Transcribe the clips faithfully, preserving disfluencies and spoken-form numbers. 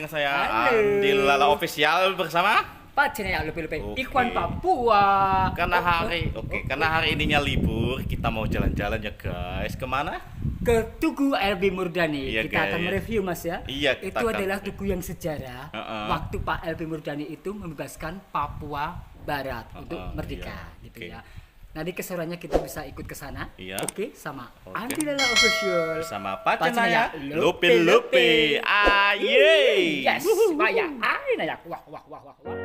dengan saya Halo. Andi Lala Official bersama Pak Jenaya lebih-lebih Oke. Ikhwan Papua. karena Oh, hari oh, oke oh, karena hari ininya libur, kita mau jalan-jalan ya guys. Kemana? ke Tugu L B Murdani. Iya, Kita akan guys. mereview Mas ya. Iya, kita Itu akan adalah mereview. tugu yang sejarah. Uh-uh. Waktu Pak L B Murdani itu membebaskan Papua Barat Uh-uh, untuk merdeka iya. gitu Oke. ya. Nanti keseruannya kita bisa ikut ke sana. Iya. Oke, sama Oke. Andi Lala Official. Bersama Pak Pak Cenaya Cenaya, Lupe Lupe Lupe. Lupe. Aye. Yes, Pak ya. Ay, nayak. Wah, wah, wah, wah, wah.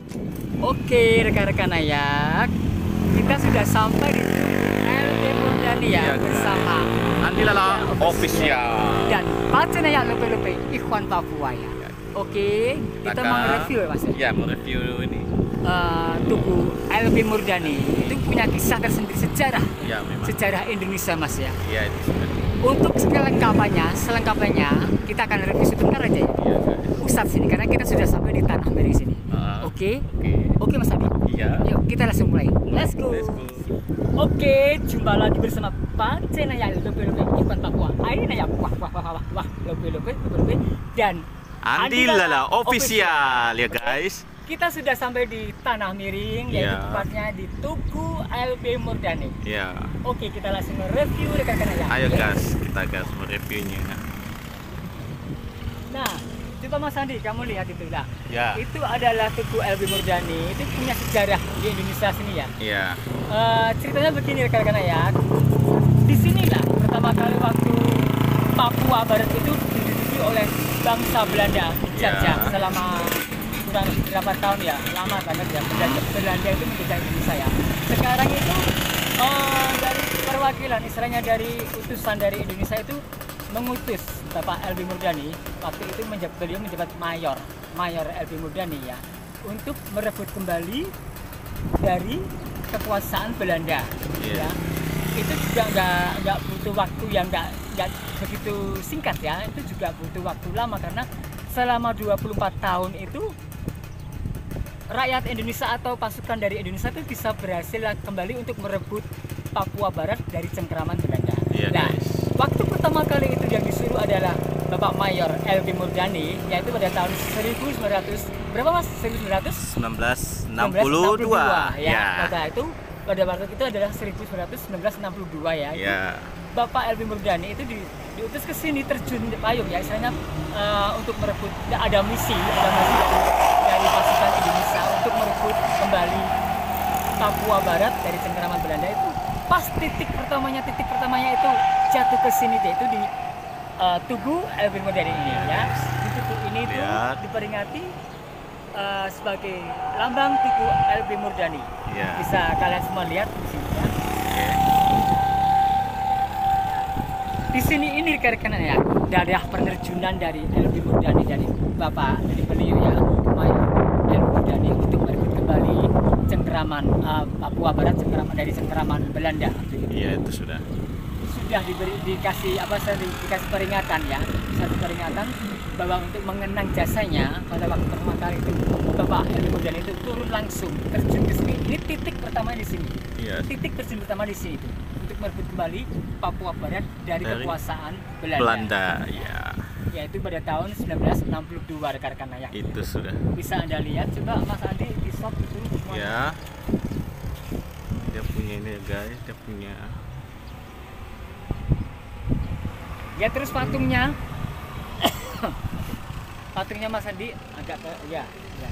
Oke rekan-rekan ayak, kita sudah sampai di L B Murdani Murjani ya, Iya, bersama Andi Lala official. dan Pace Naya Lepe-Lepe Ikhwan Papua ya. Oke, kita mau review ya Mas. Ya, mau review ini. Uh, Tugu L B Murdani itu punya kisah tersendiri, sejarah Ya, memang. sejarah Indonesia Mas ya. Iya, itu sudah. Untuk selengkapnya, selengkapnya kita akan review sebentar aja ya. Iya, guys. Pusat sini karena kita sudah sampai di Tanah Meri sini. Ah, Oke, Oke. oke Mas Adi. Iya. Yuk kita langsung mulai. Let's go. Let's go. Oke, jumpa lagi bersama Pace Naya Lepe-Lepe Ikhwan Papua. Ini Naya wah wah wah wah wah Lepe-Lepe Lepe-Lepe dan Andi Lala official ya guys. Kita sudah sampai di Tanah Miring, yaitu Ya. tepatnya di Tugu L B Murdani. Ya. Oke, kita langsung review rekan-rekan ya. Ayo Oke? gas, kita gas mereviewnya. Nah, coba Mas Andi, kamu lihat itu lah. Ya. Itu adalah Tugu L B Murdani. Itu punya sejarah di Indonesia sini ya. Iya. Eh, ceritanya begini rekan-rekan ya. Di sinilah pertama kali waktu Papua Barat itu diduduki oleh bangsa Belanda, dijajah Ya. selama kurang berapa tahun ya, lama banget ya. Belanda, Belanda itu menjajah Indonesia ya. Sekarang itu eh, dari perwakilan, istilahnya dari utusan dari Indonesia itu mengutus Bapak L B Murdani, waktu itu menjabat, beliau menjabat mayor, mayor L B Murdani ya, untuk merebut kembali dari kekuasaan Belanda. Iya. Ya. Itu juga nggak nggak butuh waktu yang nggak nggak begitu singkat ya, itu juga butuh waktu lama karena selama dua puluh empat tahun itu rakyat Indonesia atau pasukan dari Indonesia itu bisa berhasil kembali untuk merebut Papua Barat dari cengkeraman Belanda. Iya, Nah, guys. waktu pertama kali itu yang disuruh adalah Bapak Mayor L B Murdani, yaitu pada tahun seribu sembilan ratus berapa Mas? seribu sembilan ratus seribu sembilan ratus enam puluh dua. ya. Ya. Pada itu pada waktu itu adalah seribu sembilan ratus enam puluh dua ya. Itu Ya. Bapak L B Murdani itu di, diutus ke sini terjun payung ya, istilahnya eh, untuk merebut, ada misi, ada misi dari pasukan Indonesia untuk merebut kembali Papua Barat dari cengkeraman Belanda itu. Pas titik pertamanya, titik pertamanya itu jatuh ke sini yaitu di eh, Tugu L B Murdani ini ya. Di Tugu ini itu Lihat. diperingati eh, sebagai lambang Tugu L B Murdani. Ya. Bisa kalian semua lihat di sini ya. Di sini ini rekan-rekan ya, daerah penerjunan dari L B Murdani, dari Bapak dari beliau ya, Mayor L B Murdani untuk merebut kembali cengkeraman uh, Papua Barat, cengkeraman dari cengkeraman Belanda. Iya, itu sudah. Sudah diberi dikasih apa saya dikasih peringatan ya, satu peringatan bahwa untuk mengenang jasanya pada waktu pertama kali itu Bapak L B Murdani itu turun langsung terjun ke sini. Ini titik pertama di sini. Iya. Titik terjun pertama di sini itu untuk merebut kembali Papua Barat dari, Dari kekuasaan Belanda. Belanda, ya. Yaitu pada tahun seribu sembilan ratus enam puluh dua rekan-rekan ya. Itu sudah. Bisa Anda lihat, coba Mas Adi di stop itu semuanya. Ya. Dia punya ini ya guys, dia punya. Ya terus patungnya. Patungnya Mas Adi agak ke, ya, ya.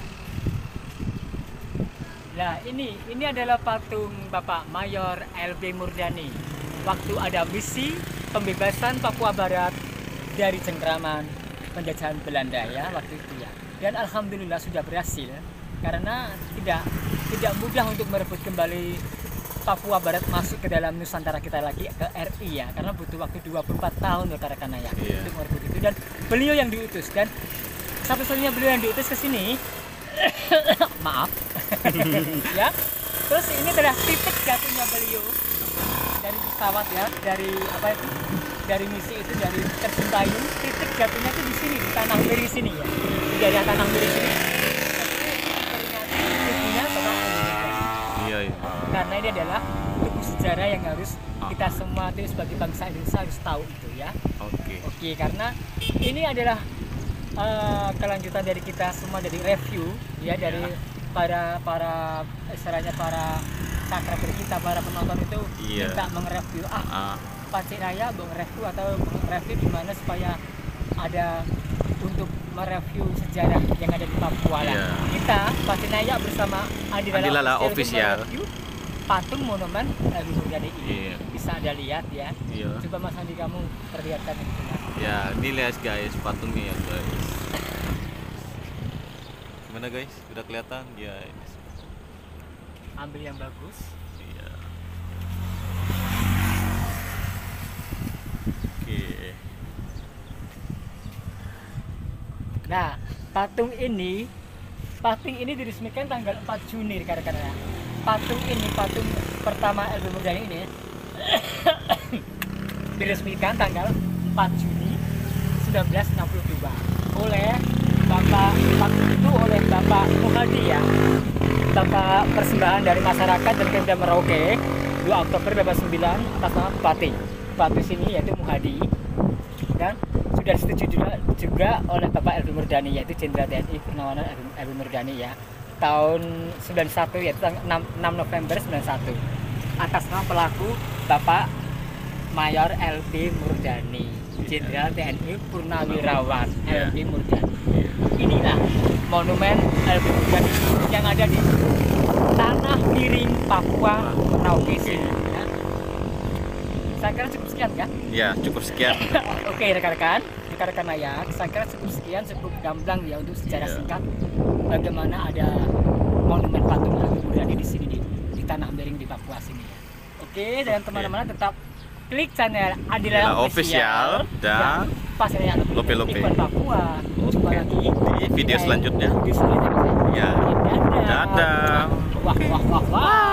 Nah, ini ini adalah patung Bapak Mayor L B Murdani. Waktu ada misi pembebasan Papua Barat dari cengkeraman penjajahan Belanda ya waktu itu ya. Dan alhamdulillah sudah berhasil karena tidak tidak mudah untuk merebut kembali Papua Barat masuk ke dalam Nusantara kita lagi ke R I ya, karena butuh waktu dua puluh empat tahun rekan-rekan ya Iya. untuk merebut itu, dan beliau yang diutus, dan satu-satunya beliau yang diutus ke sini maaf ya. Terus ini adalah titik jatuhnya beliau dari pesawat ya, dari apa itu, dari misi itu, dari terjun payung, titik jatuhnya itu di sini, di Tanah Meri sini ya, di daerah Tanah Meri sini. Peringati tubuhnya Bapak L B Murdani. Iya, iya. Karena ini adalah tugu sejarah yang harus kita semua itu sebagai bangsa Indonesia harus tahu itu ya. Oke. Oke, karena ini adalah eh, kelanjutan dari kita semua, dari review ya, dari Ya. para para istilahnya para subscriber kita, para penonton itu Iya. minta mengreview ah Ah, Pace Naya mau review atau review gimana supaya ada untuk mereview sejarah yang ada di Papua lah. Iya. Kita Pace Naya bersama Andi Andi Lala Lala official. mereview patung monumen L B Murdani ini. Iya. Bisa Anda lihat ya. iya. Coba Mas Andi kamu perlihatkan itu. Ya, ini lihat guys patungnya ya guys. Gimana guys? Udah kelihatan? Ya, ini. Ambil yang bagus. Iya. Nah, patung ini patung ini diresmikan tanggal empat Juni rekan-rekan ya. Patung ini, patung pertama L B Murdani ini diresmikan tanggal empat Juni seribu sembilan ratus enam puluh dua oleh Bapak waktu itu oleh Bapak Muhadi ya. Bapak persembahan dari masyarakat dan Pemda Merauke dua Oktober dua ribu sembilan atas nama Bupati. Bupati sini yaitu Muhadi, dan sudah disetujui juga, juga oleh Bapak L B Murdani yaitu Jenderal T N I Purnawangan L B Murdani ya. Tahun sembilan puluh satu yaitu enam November sembilan puluh satu atas nama pelaku Bapak Mayor L B Murdani, Jenderal T N I Purnawirawan L B Murdani. Inilah monumen L B Murdani yang ada di Tanah Miring, Papua, Merauke sini. Ya. Saya kira cukup sekian kan? Ya, cukup sekian. Oke rekan-rekan, rekan-rekan layak, saya kira cukup sekian, cukup gamblang ya untuk sejarah Yeah. singkat bagaimana ada monumen patung L B Murdani di sini di, di Tanah Miring di Papua sini. Oke, dan Oke. teman-teman tetap klik channel Adila Adila Official Official dan pasarnya Lope Lope. Ikon Papua. Jumpa Oke. lagi Di video selanjutnya. Video selanjutnya. Ya. Dadah. Dadah. Wah wah wah wah.